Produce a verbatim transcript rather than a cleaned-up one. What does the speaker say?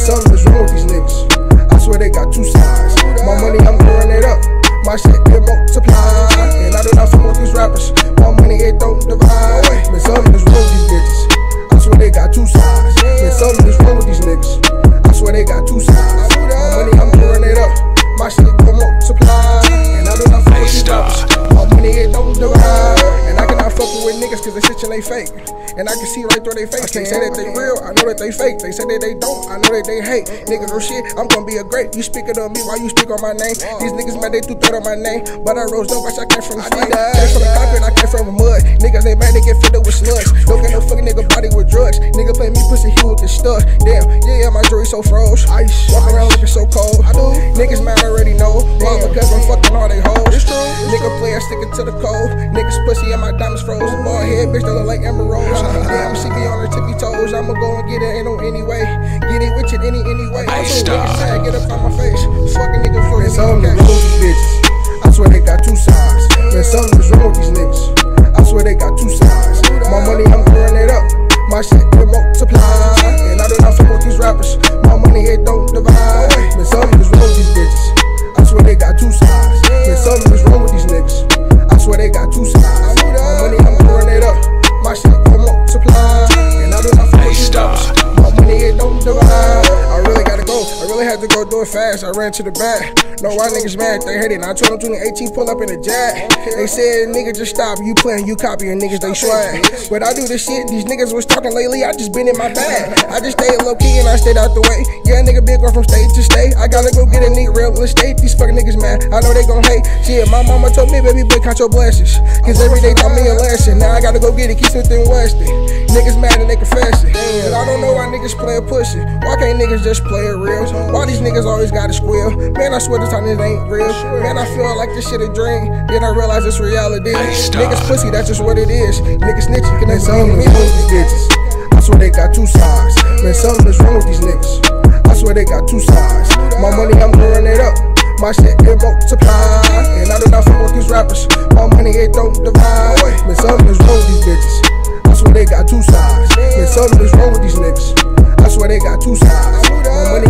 something is wrong with these niggas. I swear they got two sides. My money, I'm growing it up. My shit can multiply. And I do not fuck with these rappers. My money, it don't divide. Man, something is wrong with these bitches. I swear they got two sides. Man, something is wrong with these niggas. I swear they got two sides. My money, I'm growing it up. My shit can multiply. And I do not fuck with these rappers. My money, it don't divide. And I cannot fuck with niggas cause they shit and they fake. And I can see right through their face. They say that they real, I know that they fake. They say that they don't, I know that they hate. Niggas or shit, I'm gonna be a great. You speaking on me while you speak on my name. These niggas mad, they threw threat on my name. But I rose up, watch I came from the street. Came from the carpet, I came from the mud. Niggas they mad, they get filled up with slugs. Don't get no fucking nigga body with drugs. Nigga play me pussy, he would get stuck. Damn, yeah, yeah, my jewelry so froze. Ice, walk around looking so cold. I do. Niggas mad, I already know. Why? Because I'm fucking all they hoes. It's true. Nigga play, I stick it to the cold. Niggas pussy and my diamonds froze. Bald head, bitch, they look like emeralds. Damn, she be on her tippy toes. I'ma go and get it, ain't no any way. Get it with it any, any way. I'm so niggas sad, get up on my face. Fucking niggas for it. Something is wrong with these bitches. I swear they got two sides. Man, something is wrong with these niggas. I swear they got two sides. My money, I'm growing it up. My shit can multiply. And I do not fuck with these rappers. My money, it don't divide. Man, something is wrong with these bitches. I swear they got two sides. Man, something is wrong with these niggas. I swear they got two sides. My money, I'm growing it up. My shit can multiply. And I do not fuck with these rappers. My money, it don't divide. I really gotta go. I really had to go do it fast. I ran to the back. No, why niggas mad? They hate it. I told them twenty eighteen pull up in a jack. They said, nigga, just stop. You playing, you copying niggas, they swag. But I do this shit. These niggas was talking lately. I just been in my bag. I just stayed low key and I stayed out the way. Yeah, nigga, been going from state to state. I gotta go get a nigga real estate. These fucking niggas mad. I know they gon' hate. Shit, my mama told me, baby, boy, count your blessings. Cause every day taught me a lesson. Now I gotta go get it. Keep something Weston. Niggas mad and they confessing. But I don't know why niggas play a pussy. Why can't niggas just play it real? Why these niggas always gotta squeal? Man, I swear this time this ain't real. Man, I feel like this shit a dream. Then I realize it's reality. Niggas pussy, that's just what it is. Niggas snitching, can they something is wrong with these bitches? I swear they got two sides. Man, something is wrong with these niggas. I swear they got two sides. My money, I'm growing it up. My shit can multiply. And I do not fuck with these rappers. My money, it don't divide. Man, something is wrong with these bitches. I swear they got two sides. Man, something is wrong with these niggas. I swear they got two sides. My money